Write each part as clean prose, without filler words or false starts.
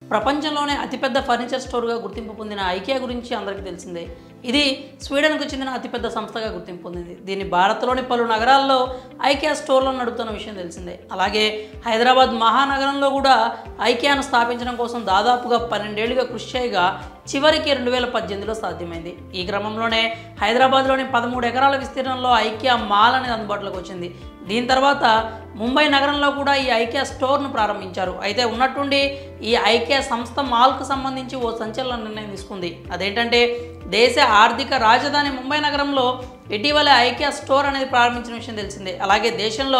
ప్రపంచంలోనే అతిపెద్ద ఫర్నిచర్ స్టోర్గా గుర్తింపు పొందిన ఐకియా గురించి అందరికీ తెలిసిందే. ఇది స్వీడన్కు చెందిన అతిపెద్ద సంస్థగా గుర్తింపు పొందింది. దీన్ని భారత్లోని పలు నగరాల్లో ఐకియా స్టోర్లను నడుపుతున్న విషయం తెలిసిందే. అలాగే హైదరాబాద్ మహానగరంలో కూడా ఐకియాను స్థాపించడం కోసం దాదాపుగా 12 ఏళ్లుగా కృషి చేయగా చివరికి 2018లో సాధ్యమైంది. ఈ క్రమంలోనే హైదరాబాద్లోని 13 ఎకరాల విస్తీర్ణంలో ఐకియా మాల్ అనేది అందుబాటులోకి వచ్చింది. దీని తర్వాత ముంబై నగరంలో కూడా ఈ ఐకియా స్టోర్ను ప్రారంభించారు. అయితే ఉన్నట్టుండి ఈ ఐకియా సంస్థ మాల్కు సంబంధించి ఓ సంచలన నిర్ణయం తీసుకుంది. అదేంటంటే దేశ ఆర్థిక రాజధాని ముంబై నగరంలో ఇటీవల ఐకియా స్టోర్ అనేది ప్రారంభించిన విషయం తెలిసిందే. అలాగే దేశంలో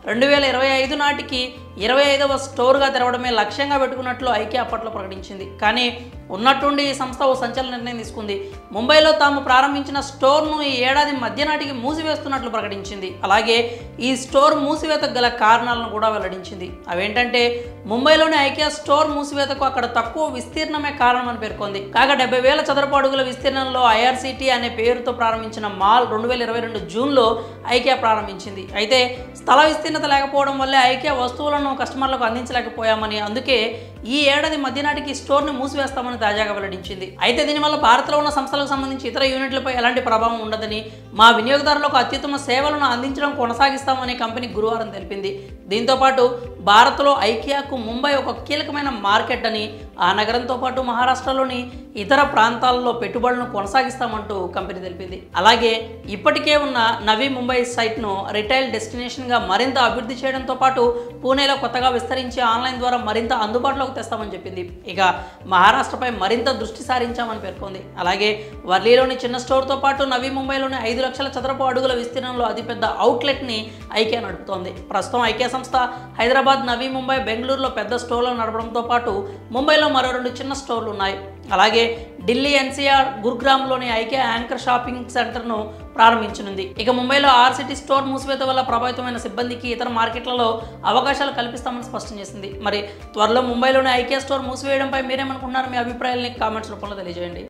2025 నాటికి 25వ స్టోర్గా తెరవడమే లక్ష్యంగా పెట్టుకున్నట్లు ఐకియా అప్పట్లో ప్రకటించింది. కానీ ఉన్నట్టుండి ఈ సంస్థ ఓ సంచలన నిర్ణయం తీసుకుంది. ముంబైలో తాము ప్రారంభించిన స్టోర్ను ఈ ఏడాది మధ్య నాటికి మూసివేస్తున్నట్లు ప్రకటించింది. అలాగే ఈ స్టోర్ మూసివేతకు గల కారణాలను కూడా వెల్లడించింది. అవేంటంటే ముంబైలోని ఐకియా స్టోర్ మూసివేతకు అక్కడ తక్కువ విస్తీర్ణమే కారణమని పేర్కొంది. కాగా 70,000 చదరపు అడుగుల విస్తీర్ణంలో ఐఆర్సిటీ అనే పేరుతో ప్రారంభించిన మాల్ 2022 జూన్లో ఐకియా ప్రారంభించింది. అయితే స్థల విస్తీర్ణత లేకపోవడం వల్లే ఐకియా వస్తువులను కస్టమర్లకు అందించలేకపోయామని, అందుకే ఈ ఏడాది మధ్య నాటికి స్టోర్ని మూసివేస్తామని తాజాగా వెల్లడించింది. అయితే దీనివల్ల భారత్లో ఉన్న సంస్థలకు సంబంధించి ఇతర యూనిట్లపై ఎలాంటి ప్రభావం ఉండదని, మా వినియోగదారులకు అత్యుత్తమ సేవలను అందించడం కొనసాగిస్తామని కంపెనీ గురువారం తెలిపింది. దీంతోపాటు భారత్లో ఐకియాకు ముంబై ఒక కీలకమైన మార్కెట్ అని, ఆ నగరంతో పాటు మహారాష్ట్రలోని ఇతర ప్రాంతాల్లో పెట్టుబడులను కొనసాగిస్తామంటూ కంపెనీ తెలిపింది. అలాగే ఇప్పటికే ఉన్న నవీ ముంబై సైట్ను రిటైల్ డెస్టినేషన్గా మరింత అభివృద్ధి చేయడంతో పాటు పూణేలో కొత్తగా విస్తరించి ఆన్లైన్ ద్వారా మరింత అందుబాటులోకి తెస్తామని చెప్పింది. ఇక మహారాష్ట్రపై మరింత దృష్టి సారించామని పేర్కొంది. అలాగే వర్లీలోని చిన్న స్టోర్తో పాటు నవీ ముంబైలోని 5 లక్షల చదరపు అడుగుల విస్తీర్ణంలో అతిపెద్ద అవుట్లెట్ని ఐకియా నడుపుతోంది. ప్రస్తుతం ఐకియా సంస్థ హైదరాబాద్, నవీ ముంబై, బెంగళూరులో పెద్ద స్టోర్లను నడపడంతో పాటు ముంబైలో మరో 2 చిన్న స్టోర్లు ఉన్నాయి. అలాగే ఢిల్లీ, ఎన్సీఆర్, గురుగ్రామ్లోని ఐకియా యాంకర్ షాపింగ్ సెంటర్ను ప్రారంభించనుంది. ఇక ముంబైలో ఆర్సిటీ స్టోర్ మూసివేత వల్ల ప్రభావితమైన సిబ్బందికి ఇతర మార్కెట్లలో అవకాశాలు కల్పిస్తామని స్పష్టం చేసింది. మరి త్వరలో ముంబైలోని ఐకియా స్టోర్ మూసివేయడంపై మీరేమనుకుంటున్నారు? మీ అభిప్రాయాలని కామెంట్స్ రూపంలో తెలియజేయండి.